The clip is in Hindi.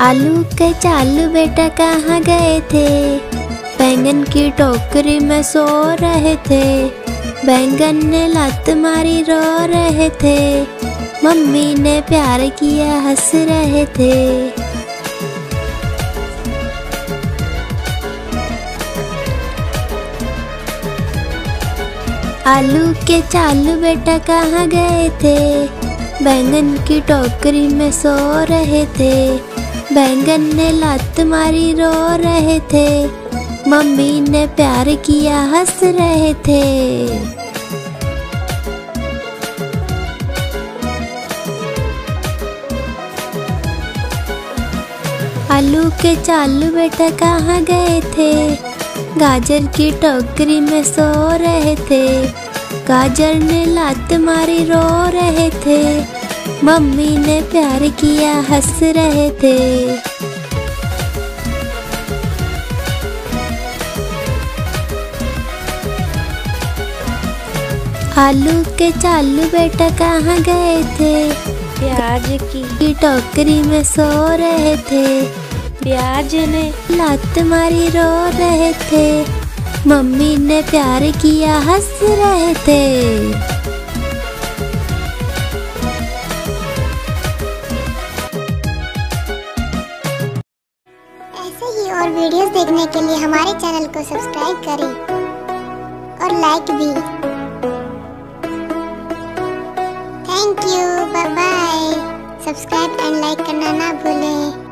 आलू के चालू बेटा कहाँ गए थे? बैंगन की टोकरी में सो रहे थे। बैंगन ने लात मारी रो रहे थे। मम्मी ने प्यार किया हंस रहे थे। आलू के चालू बेटा कहाँ गए थे? बैंगन की टोकरी में सो रहे थे। बैंगन ने लात मारी रो रहे थे। मम्मी ने प्यार किया हंस रहे थे। आलू के चालू बेटा कहाँ गए थे? गाजर की टोकरी में सो रहे थे। गाजर ने लात मारी रो रहे थे। मम्मी ने प्यार किया हंस रहे थे। आलू के चालू बेटा कहाँ गए थे? प्याज की टोकरी में सो रहे थे। प्याज ने लात मारी रो रहे थे। मम्मी ने प्यार किया हंस रहे थे। ऐसे ही और वीडियोस देखने के लिए हमारे चैनल को सब्सक्राइब करें और लाइक भी। Thank you, bye bye. Subscribe and like करना ना भूलें।